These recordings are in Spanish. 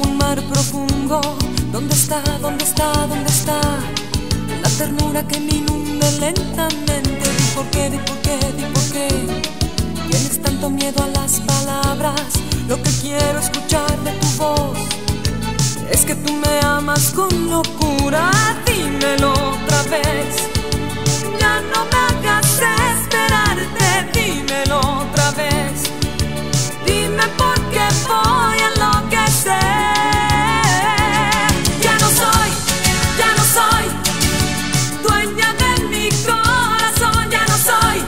un mar profundo. ¿Dónde está, dónde está, dónde está la ternura que me inunde lentamente? Di por qué, di por qué, di por qué tienes tanto miedo a las palabras. Lo que quiero escuchar de tu voz es que tú me amas con locura. Dímelo otra vez, ya no me hagas esperarte. Dímelo otra vez, dime por qué voy a enloquecer. Ya no soy dueña de mi corazón. Ya no soy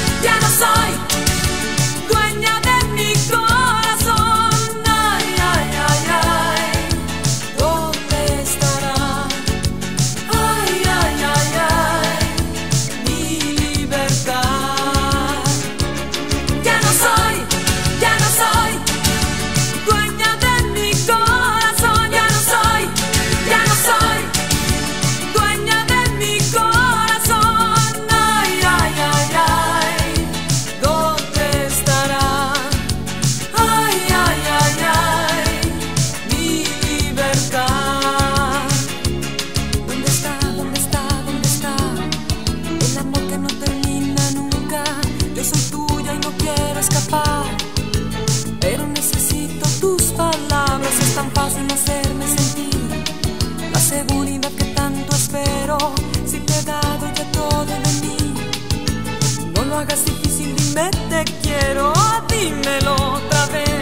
dueña de mi corazón. Ay, ay, ay, ay, ¿dónde estará? Ay, ay, ay, ay, mi libertad. Ya no soy dueña de mi corazón. Ya no soy dueña de mi corazón. Ay, ay, ay, ay, ¿dónde estará? Ay, ay, ay, ay, mi libertad. ¿Dónde está, dónde está, dónde está el amor que no termina nunca? Yo soy tuya y no quiero escapar, pero necesito tus palabras. Es tan fácil hacerme sentir la seguridad que tanto espero. Si te he dado ya todo de mí, no lo hagas difícil, dime te quiero. Dímelo otra vez.